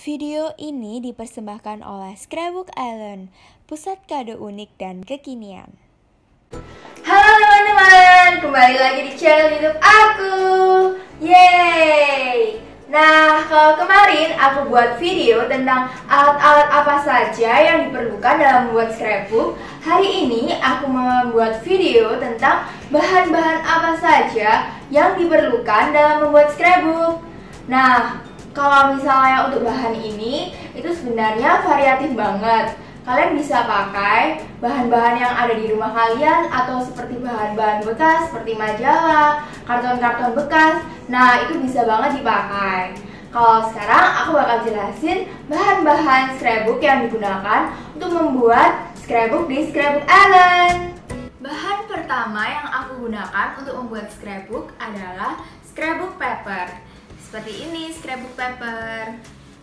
Video ini dipersembahkan oleh Scrapbook Island, pusat kado unik dan kekinian. Halo teman-teman, kembali lagi di channel YouTube aku. Yeay! Nah, kalau kemarin aku buat video tentang alat-alat apa saja yang diperlukan dalam membuat scrapbook, hari ini aku mau membuat video tentang bahan-bahan apa saja yang diperlukan dalam membuat scrapbook. Nah, kalau misalnya untuk bahan ini, itu sebenarnya variatif banget. Kalian bisa pakai bahan-bahan yang ada di rumah kalian atau seperti bahan-bahan bekas seperti majalah, karton-karton bekas. Nah, itu bisa banget dipakai. Kalau sekarang aku bakal jelasin bahan-bahan scrapbook yang digunakan untuk membuat scrapbook di Scrapbook Island. Bahan pertama yang aku gunakan untuk membuat scrapbook adalah scrapbook paper. Seperti ini scrapbook paper.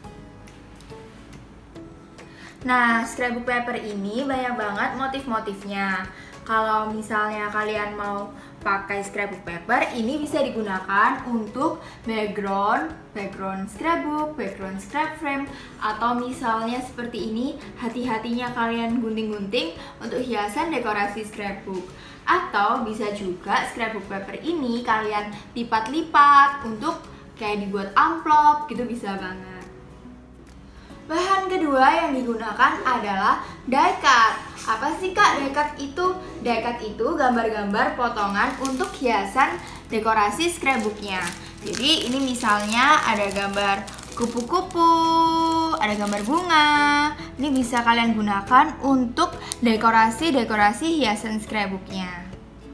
Nah, scrapbook paper ini banyak banget motif-motifnya. Kalau misalnya kalian mau pakai scrapbook paper, ini bisa digunakan untuk background scrapbook, background scrap frame, atau misalnya seperti ini, hati-hatinya kalian gunting-gunting untuk hiasan dekorasi scrapbook. Atau bisa juga scrapbook paper ini kalian lipat-lipat untuk kayak dibuat amplop, gitu bisa banget. Bahan kedua yang digunakan adalah die cut. Apa sih kak die cut itu? Die cut itu gambar-gambar potongan untuk hiasan dekorasi scrapbooknya. Jadi ini misalnya ada gambar kupu-kupu, ada gambar bunga. Ini bisa kalian gunakan untuk dekorasi hiasan scrapbooknya.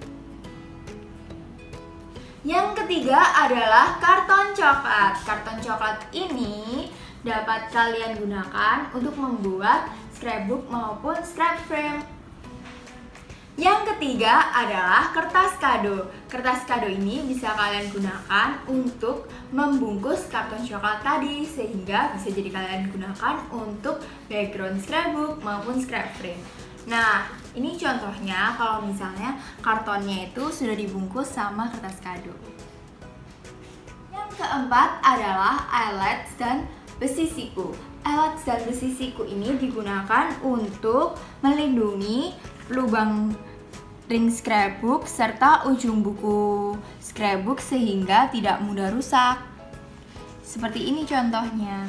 Yang ketiga adalah karton coklat. Karton coklat ini dapat kalian gunakan untuk membuat scrapbook maupun scrap frame. Yang ketiga adalah kertas kado. Kertas kado ini bisa kalian gunakan untuk membungkus karton coklat tadi, sehingga bisa jadi kalian gunakan untuk background scrapbook maupun scrap frame. Nah, ini contohnya kalau misalnya kartonnya itu sudah dibungkus sama kertas kado. Yang keempat adalah eyelets dan besi siku. Eyelets dan besi siku ini digunakan untuk melindungi lubang ring scrapbook serta ujung buku scrapbook sehingga tidak mudah rusak. Seperti ini contohnya.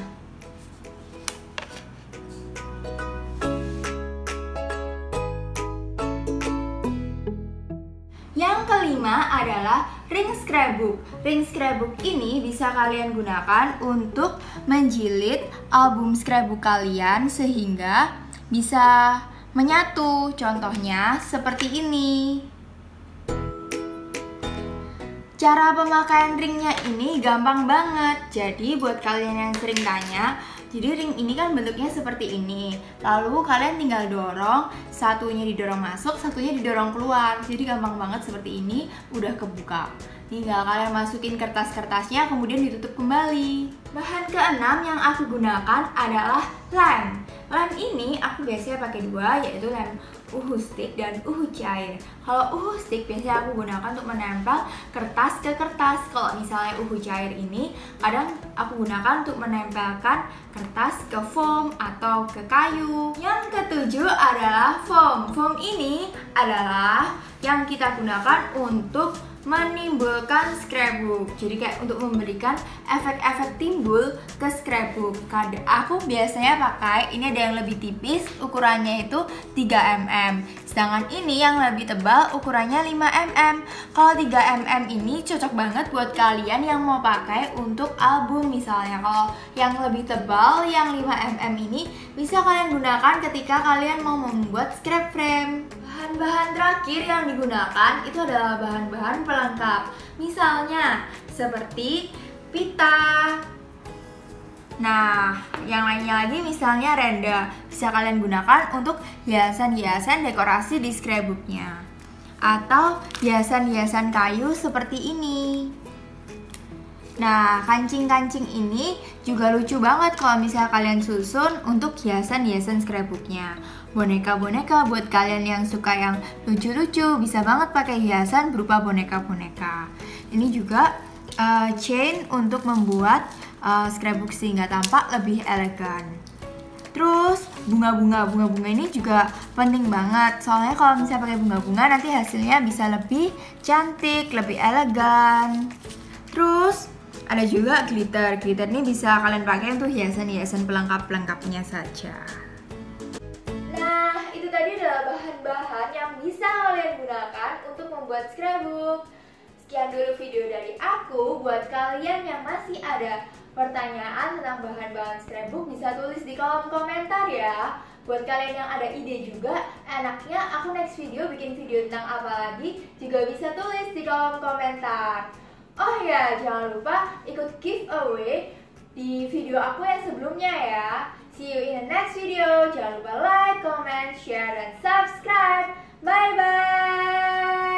Yang kelima adalah ring scrapbook. Ring scrapbook ini bisa kalian gunakan untuk menjilid album scrapbook kalian sehingga bisa menyatu. Contohnya seperti ini. Cara pemakaian ringnya ini gampang banget. Jadi buat kalian yang sering tanya, jadi ring ini kan bentuknya seperti ini. Lalu kalian tinggal dorong, satunya didorong masuk, satunya didorong keluar. Jadi gampang banget seperti ini, udah kebuka. Tinggal kalian masukin kertas-kertasnya, kemudian ditutup kembali. Bahan keenam yang aku gunakan adalah lem. Lem ini aku biasanya pakai dua, yaitu lem uhu stick dan uhu cair. Kalau uhu stick biasanya aku gunakan untuk menempel kertas ke kertas. Kalau misalnya uhu cair ini kadang aku gunakan untuk menempelkan kertas ke foam atau ke kayu. Yang ketujuh adalah foam. Foam ini adalah yang kita gunakan untuk menimbulkan scrapbook. Jadi kayak untuk memberikan efek-efek timbul ke scrapbook. Aku biasanya pakai, ini ada yang lebih tipis, ukurannya itu 3 mm. Sedangkan ini yang lebih tebal, ukurannya 5 mm. Kalau 3 mm ini cocok banget buat kalian yang mau pakai untuk album misalnya. Kalau yang lebih tebal, yang 5 mm ini bisa kalian gunakan ketika kalian mau membuat scrap frame. Bahan-bahan terakhir yang digunakan itu adalah bahan-bahan pelengkap. Misalnya seperti pita. Nah, yang lainnya lagi misalnya renda. Bisa kalian gunakan untuk hiasan-hiasan dekorasi di scrapbooknya. Atau hiasan-hiasan kayu seperti ini. Nah, kancing-kancing ini juga lucu banget kalau misalnya kalian susun untuk hiasan-hiasan scrapbooknya. Boneka-boneka buat kalian yang suka yang lucu-lucu bisa banget pakai hiasan berupa boneka-boneka. Ini juga chain untuk membuat scrapbook sehingga tampak lebih elegan. Terus bunga-bunga ini juga penting banget. Soalnya kalau misalnya pakai bunga-bunga nanti hasilnya bisa lebih cantik, lebih elegan. Terus ada juga glitter. Glitter ini bisa kalian pakai untuk hiasan-hiasan pelengkap-pelengkapnya saja. Nah, itu tadi adalah bahan-bahan yang bisa kalian gunakan untuk membuat scrapbook. Sekian dulu video dari aku. Buat kalian yang masih ada pertanyaan tentang bahan-bahan scrapbook bisa tulis di kolom komentar ya. Buat kalian yang ada ide juga, enaknya aku next video bikin video tentang apa lagi, juga bisa tulis di kolom komentar. Oh ya, jangan lupa ikut giveaway di video aku yang sebelumnya ya. See you in the next video. Jangan lupa like, comment, share, dan subscribe. Bye-bye.